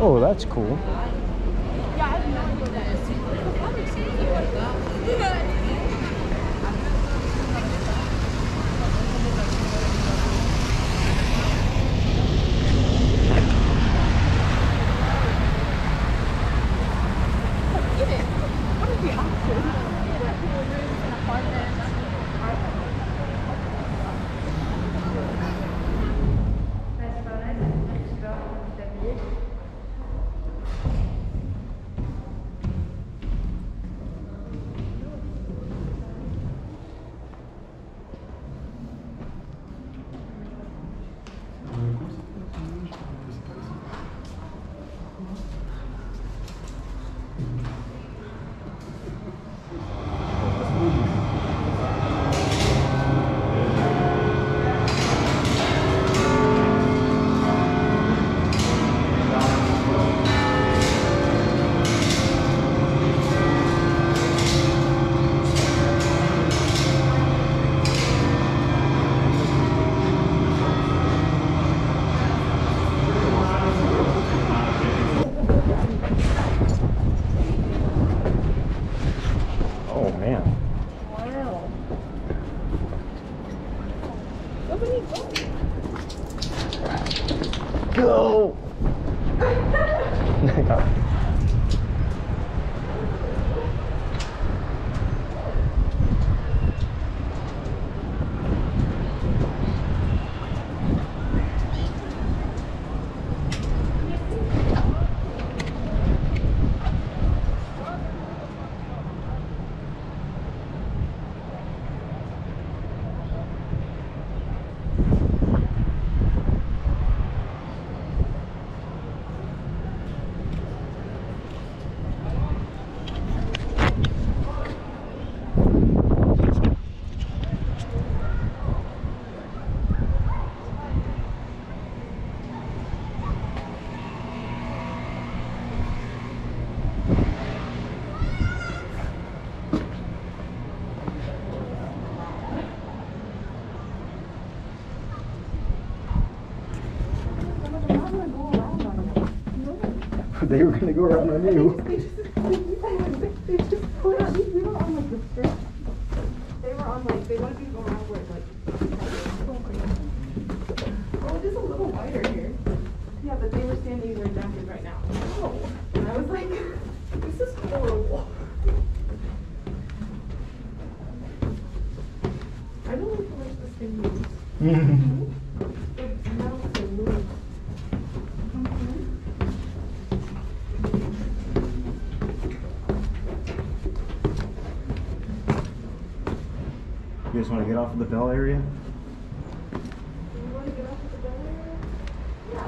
Oh, that's cool. Go! They were going to go around on you. They just put on, we were on like the strip. They were on like, they wanted to go around where like, oh, it is a little wider here. Yeah, but they were standing where Jack is right now. Oh, and I was like, this is horrible. I don't know how much this thing moves. It melts and moves. You guys want to get off of the bell area? Do you want to get off at the bell area? Yeah.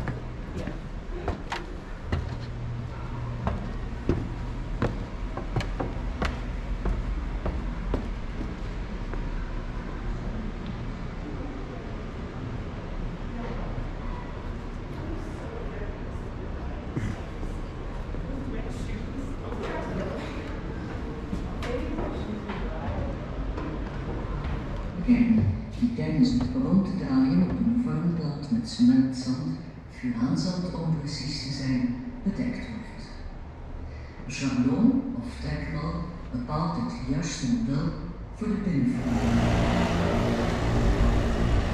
Die tijdens het grote draaien op een vormblad met cementzand, furaanzand om precies te zijn, bedekt wordt. Een schabloon of trekmal bepaalt het juiste model voor de binnenvoering.